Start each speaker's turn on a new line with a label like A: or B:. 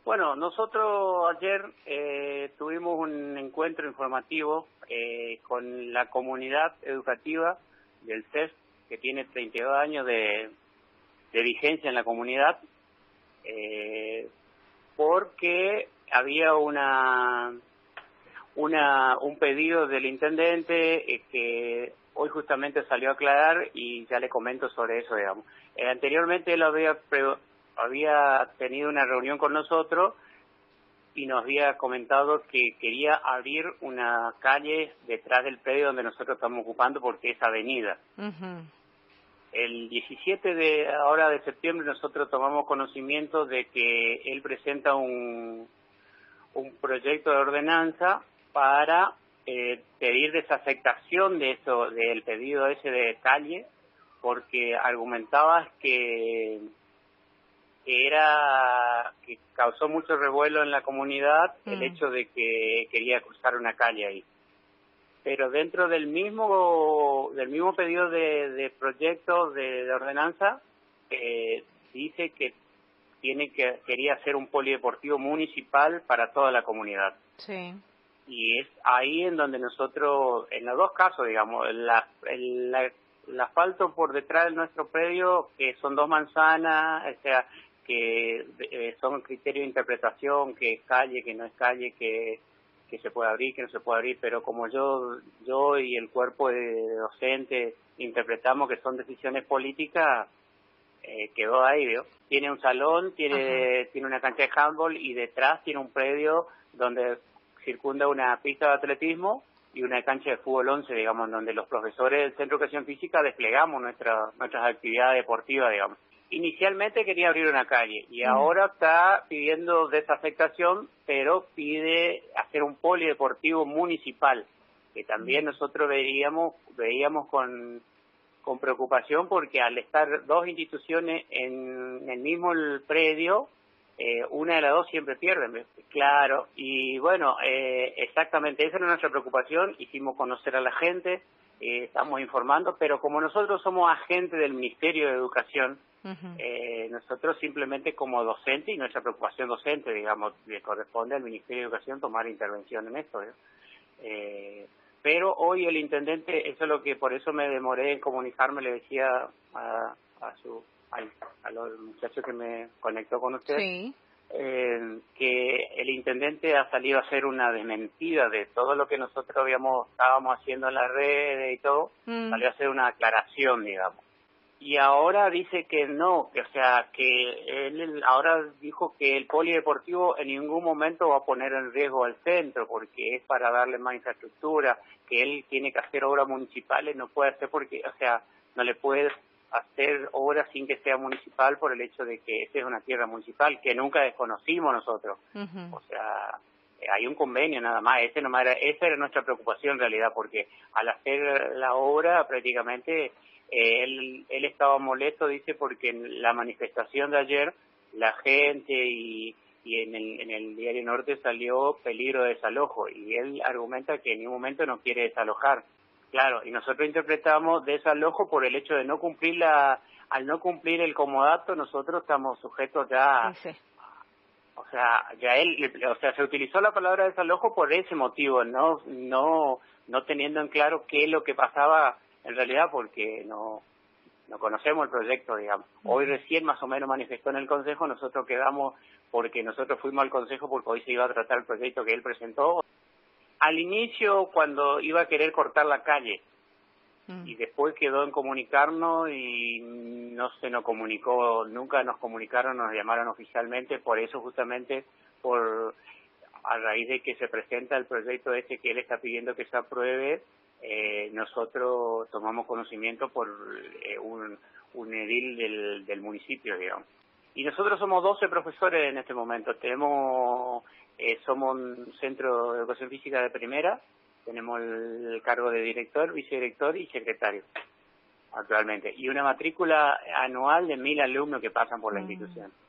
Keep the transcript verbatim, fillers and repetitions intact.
A: Bueno, nosotros ayer eh, tuvimos un encuentro informativo eh, con la comunidad educativa del C E S, que tiene treinta y dos años de, de vigencia en la comunidad, eh, porque había una, una un pedido del intendente eh, que hoy justamente salió a aclarar y ya le comento sobre eso, digamos. Eh, anteriormente él había, pre había tenido una reunión con nosotros y nos había comentado que quería abrir una calle detrás del predio donde nosotros estamos ocupando porque es avenida.
B: Uh-huh.
A: El diecisiete de ahora de septiembre nosotros tomamos conocimiento de que él presenta un, un proyecto de ordenanza para eh, pedir desafectación de eso, del pedido ese de calle, porque argumentabas que que era que causó mucho revuelo en la comunidad mm. el hecho de que quería cruzar una calle ahí. Pero dentro del mismo del mismo pedido de, de proyecto de, de ordenanza eh, dice que tiene que quería hacer un polideportivo municipal para toda la comunidad.
B: Sí.
A: Y es ahí en donde nosotros, en los dos casos, digamos, la, el, la, el asfalto por detrás de nuestro predio, que son dos manzanas, o sea, que eh, son criterios de interpretación, que es calle, que no es calle, que, que se puede abrir, que no se puede abrir, pero como yo yo y el cuerpo de docentes interpretamos que son decisiones políticas, eh, quedó ahí, ¿vio? Tiene un salón, tiene Ajá. tiene una cancha de handball y detrás tiene un predio donde circunda una pista de atletismo y una cancha de fútbol once, digamos, donde los profesores del Centro de Educación Física desplegamos nuestra, nuestras actividades deportivas, digamos. Inicialmente quería abrir una calle y mm. ahora está pidiendo desafectación, pero pide hacer un polideportivo municipal, que también mm. nosotros veíamos veíamos con, con preocupación porque al estar dos instituciones en el mismo el predio, eh, una de las dos siempre pierde, claro, y bueno, eh, exactamente esa era nuestra preocupación, hicimos conocer a la gente, eh, estamos informando, pero como nosotros somos agentes del Ministerio de Educación, Uh-huh. Eh, nosotros simplemente como docente y nuestra preocupación docente, digamos, le corresponde al Ministerio de Educación tomar intervención en esto, ¿eh? Eh, pero hoy el intendente, eso es lo que por eso me demoré en comunicarme, le decía a, a su al, a los muchachos que me conectó con usted,
B: sí.
A: eh, que el intendente ha salido a hacer una desmentida de todo lo que nosotros habíamos estábamos haciendo en las redes y todo, mm. salió a hacer una aclaración, digamos. Y ahora dice que no, que o sea, que él ahora dijo que el polideportivo en ningún momento va a poner en riesgo al centro porque es para darle más infraestructura, que él tiene que hacer obras municipales, no puede hacer porque, o sea, no le puede hacer obras sin que sea municipal por el hecho de que esa es una tierra municipal que nunca desconocimos nosotros. Uh-huh. O sea, hay un convenio nada más, ese nomás era, esa era nuestra preocupación en realidad, porque al hacer la obra prácticamente... Eh, él, él estaba molesto, dice, porque en la manifestación de ayer la gente y, y en, el, en el Diario Norte salió peligro de desalojo y él argumenta que en ningún momento no quiere desalojar. Claro, y nosotros interpretamos desalojo por el hecho de no cumplir la, al no cumplir el comodato nosotros estamos sujetos ya, sí, sí. o sea, ya él, o sea, se utilizó la palabra desalojo por ese motivo, no, no, no teniendo en claro qué es lo que pasaba en realidad, porque no no conocemos el proyecto, digamos. Hoy recién más o menos manifestó en el Consejo, nosotros quedamos porque nosotros fuimos al Consejo porque hoy se iba a tratar el proyecto que él presentó. Al inicio, cuando iba a querer cortar la calle, mm. y después quedó en comunicarnos y no se nos comunicó, nunca nos comunicaron, nos llamaron oficialmente, por eso justamente, por a raíz de que se presenta el proyecto este que él está pidiendo que se apruebe, Eh, nosotros tomamos conocimiento por eh, un, un edil del, del municipio, digamos. Y nosotros somos doce profesores en este momento. Tenemos, eh, somos un centro de educación física de primera, tenemos el, el cargo de director, vicedirector y secretario actualmente. Y una matrícula anual de mil alumnos que pasan por la institución.